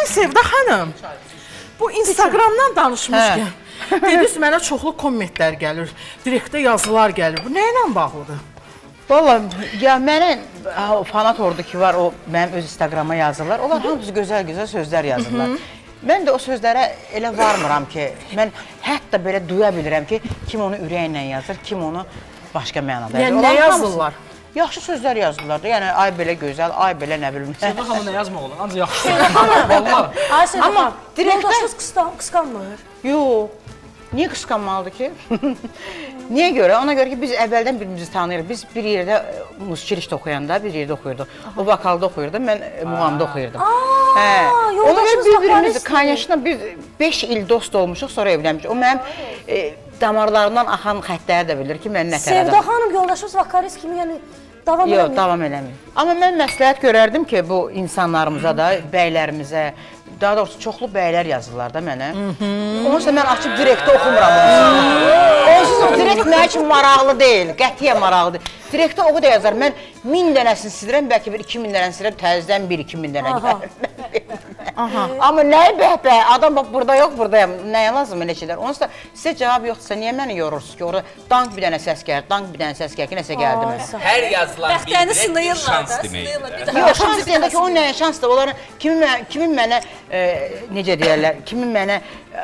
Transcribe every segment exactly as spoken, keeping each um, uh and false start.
Sevda xanım, bu Instagramdan danışmışkən, dediniz mənə çoxlu kommentlər gəlir, direktdə yazılar gəlir. Bu nə ilə bağlıdır? Valla, ya mənə fanat ordu ki var, o mənim öz Instagrama yazırlar. Onlar hamısı gözəl-gözəl sözlər yazırlar. Mən də o sözlərə elə varmıram ki, mən hətta belə duya bilirəm ki, kim onu ürəklə yazır, kim onu başqa mənada yazır. Yəni nə yazırlar? Yaxşı sözlər yazırlar da, yəni ay belə gözəl, ay belə nə bilim. Sevda xanım nə yazmaq olur? Ancaq yaxşı sözlər. Ay Sevda Amma xanım, direktdə- yoldaşınız qısqanmır. Yox. Niyə qısqanmalıdır ki? Niyə görə? Ona görə ki, biz əvvəldən birimizi tanıyırıq. Biz bir yerdə musiqili oxuyanda, bir yerdə oxuyurduq. O vokalda oxuyurdu, mən muğamda oxuyurdum. Ona görə bir-birimizi kaynaşına biz beş il dost olmuşuq, sonra evlənmişik. O mənim damarlarından axan xətləri də bilir ki, mən nə tərədən. Sevda xanım yoldaşınız vokalist kimi, yəni davam eləmir. Yox, davam eləmir. Amma mən məsləhət görərdim ki, bu insanlarımıza da, bəylərimizə, daha doğrusu çoxlu bəylər yazırlar da mənə. Onunsa mən açıb direktdə oxumuram onu. Onsuz direkt mənə üçün maraqlı deyil, qətiyyən maraqlı deyil. Direktdə oxu da yazar, mən min dənəsini silirəm, bəlkə bir iki min dənəsini silirəm, təzdən bir iki min dənə gəlir. Amma nəyi bəh-bəh, adam bax, burada yox, buradayam, nəyə lazım elə şeylər? Onsuz da sizə cavab yoxdursa, niyə məni yorursunuz ki, orada dank bir dənə səs gəlir, dank bir dənə səs gəlir ki, nəsə gəldi mənə. Hər yazılan bir şans deməkdir. Yox, şans deyəndə ki, o nəyə şansdır? Onların kimin mənə, necə deyərlər, kimin mənə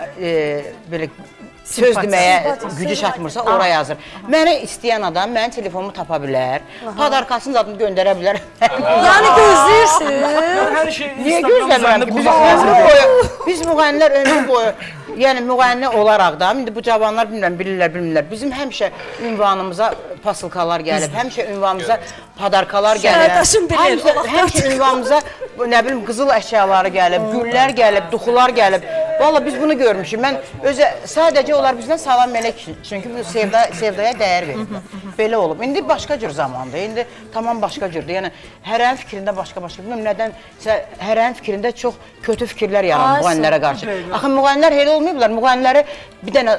belə söz deməyə gücü çatmırsa, ora yazır. Məni istəyən adam mənim telefonumu tapa bilər, padarkasının adını göndərə bilər. Yəni gözləyirsiniz. Hər şey Niyə gözləmirəm ki, biz ömrü boyu, biz müğənnilər ömrü boyu, yəni müğənni olaraq da, indi bu cavanlar bilmirəm, bilirlər, bilmirlər, bizim həmişə ünvanımıza pasılkalar gəlib, həmişə ünvanımıza padarkalar gəlib, həmişə ünvanımıza, nə bilim, qızıl əşyaları gəlib, güllər gəlib, duxular gəlib. Valla biz bunu görmüşük, mən özə, sadəcə onlar bizdən salam melək, çünki bu sevdaya dəyər verir. Belə olub. İndi başqa cür zamandır, indi tamam başqa cürdür. Yəni, hərənin fikrində başqa-başqa, bilməm, nədən, hərənin fikrində çox kötü fikirlər yaranır müğənnilərə qarşı. Axı, müğənnilər elə olmayıblar, müğənniləri bir dənə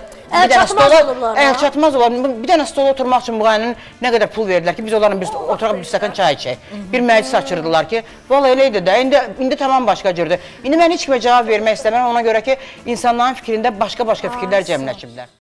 əl çatmaz olar. Bir dənə stola oturmaq üçün müğənninin nə qədər pul verirlər ki, biz onların oturaq bir stəkan çay içək. Bir məclis açırdılar ki, valla elə idi də, indi tamam başqa cürdür. İndi mən heç kimə cavab vermək istəməm, ona görə ki, insanların fikrində başqa-başqa fikirlər cəmləşiblər.